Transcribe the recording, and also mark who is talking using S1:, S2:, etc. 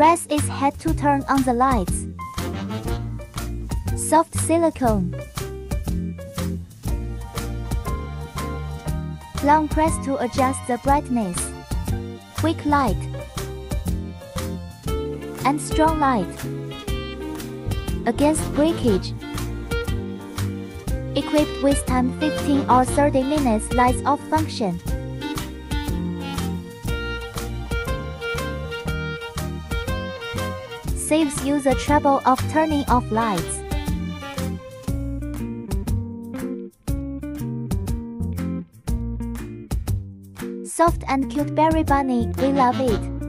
S1: Press its head to turn on the lights. Soft silicone. Long press to adjust the brightness. Weak light and strong light against breakage. Equipped with time 15 or 30 minutes lights off function. Saves you the trouble of turning off lights. Soft and cute berry bunny, we love it.